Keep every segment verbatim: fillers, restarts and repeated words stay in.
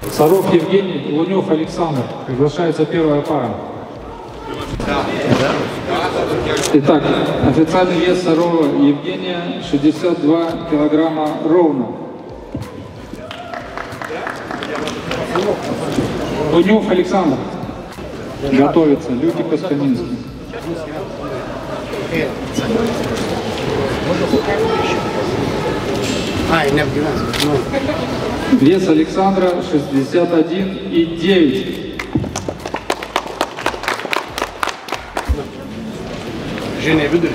Саров Евгений, Лунев Александр. Приглашается первая пара. Итак, официальный вес Сарова Евгения шестьдесят два килограмма ровно. Лунев Александр. Готовится. Лютик Костоминский. Вес Александра шестьдесят один и девять. Женя, выдали.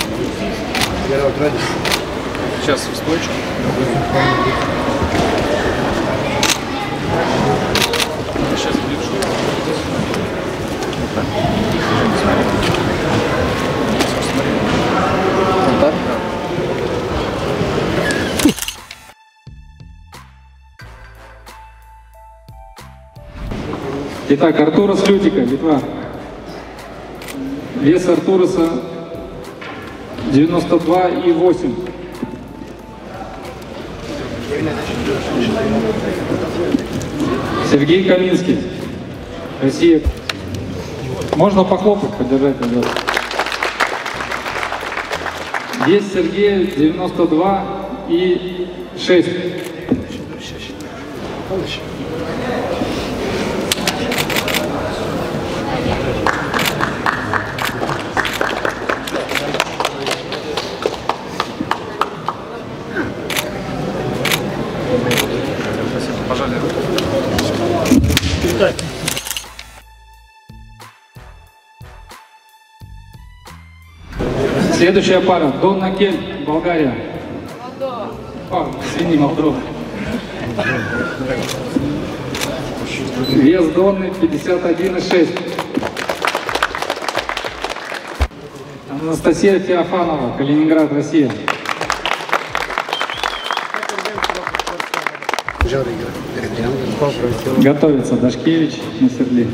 Сейчас в стойчку. Сейчас ближе. Вот так? Итак, Артурас Лютика, Литва. Вес Артураса девяносто два и восемь. Сергей Каминский, Россия. Можно похлопать, поддержать, пожалуйста. Вес Сергея девяносто два и шесть. Следующая пара. Донна Кель, Болгария. О, извини, Молдова. Вес Донны пятьдесят один и шесть. Анастасия Феофанова, Калининград, Россия. Готовится Дашкевич на седле.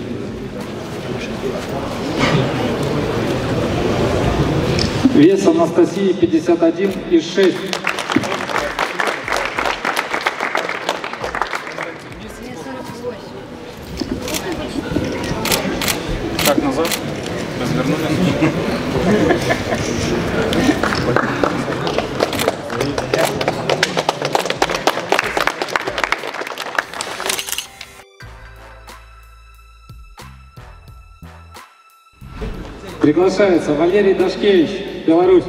Вес Анастасии пятьдесят один и шесть. Так, назад. Развернули. Приглашается Валерий Дашкевич, Беларусь.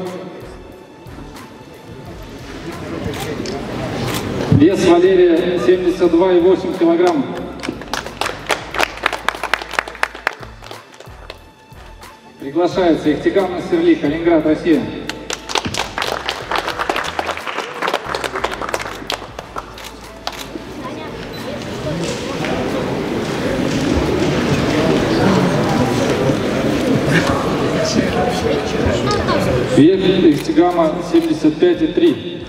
Вес Валерия семьдесят два и восемь килограмм. Приглашается Ихтиган Насерли, Калининград, Россия. Вес Ихтигама семьдесят пять и три.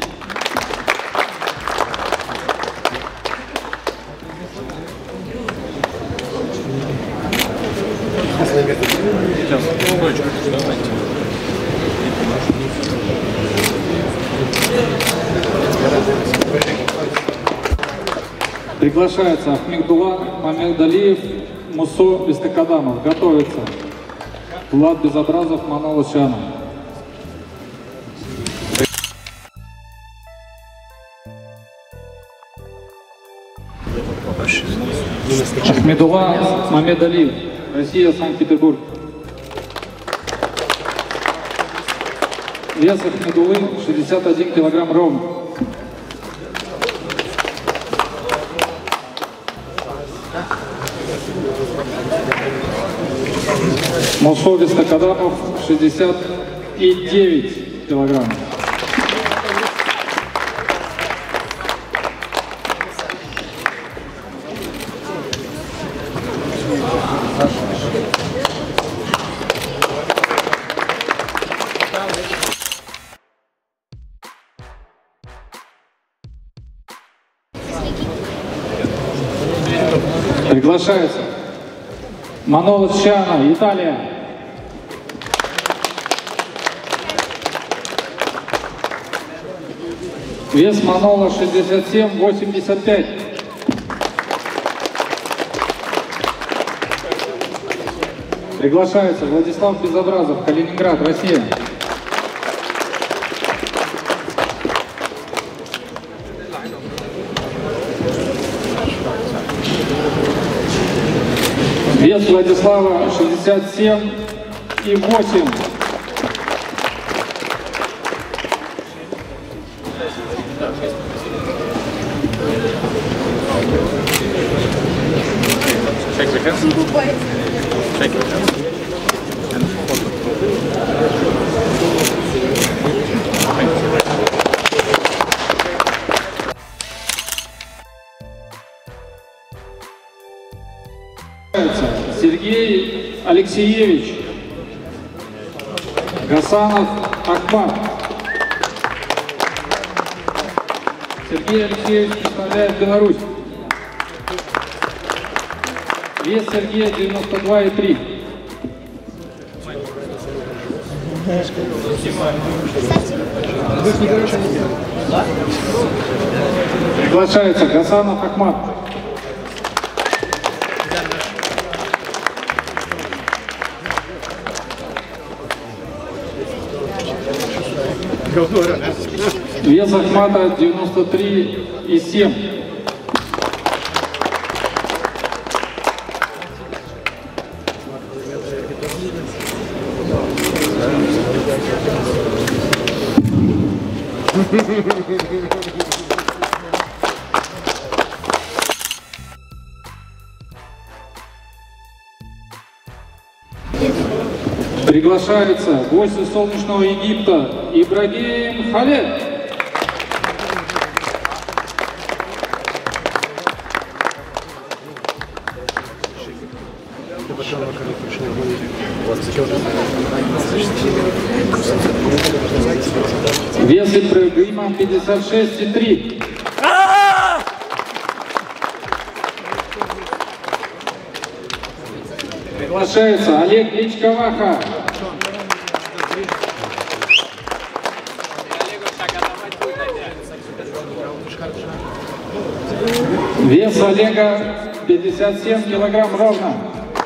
Сейчас стойчку давайте. Приглашается Ахмедулла Мамедалиев, Мусо Бестакадамов. Готовится Влад Безобразов, Манол Ичанов. Ахмедулла Мамедалиев, Россия, Санкт-Петербург. Вес Ахмедуллы шестьдесят один килограмм ровно. Мусо Бестакадамов шестьдесят девять килограмм. Приглашается Манол Ичанов, Италия. Вес Манола шестьдесят семь восемьдесят пять. Приглашается Владислав Безобразов, Калининград, Россия. Вес Владислава шестьдесят семь и восемь. Check the hands. Check the hands. And photo. Сергей Алексеевич, Гасанов Ахмат. Сергей Алексеевич представляет Беларусь. Вес Сергея девяносто два и три. Приглашается Гасанов Ахмат. Вес Ахмата девяносто три и семь. Приглашается гость из солнечного Египта Ибрагим Халед. Вес Ибрагима пятьдесят шесть и три. Приглашается Олег Личковаха. Вес Олега пятьдесят семь килограмм ровно.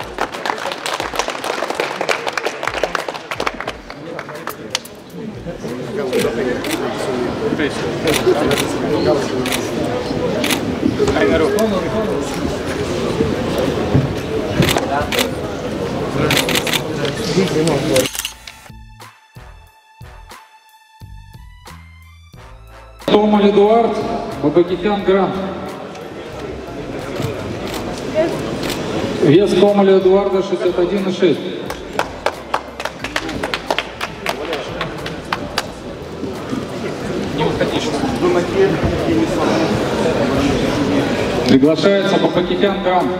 Томаль Эдуард, Бабакитян Грант. Вес Томаля Эдуарда шестьдесят один и шесть. Не выходишь. Приглашается Бабакитян Грант.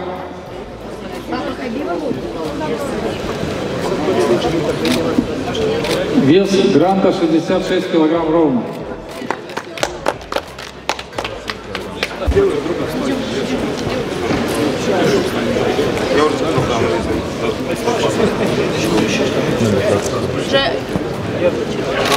Вес Гранта шестьдесят шесть килограмм ровно. Уже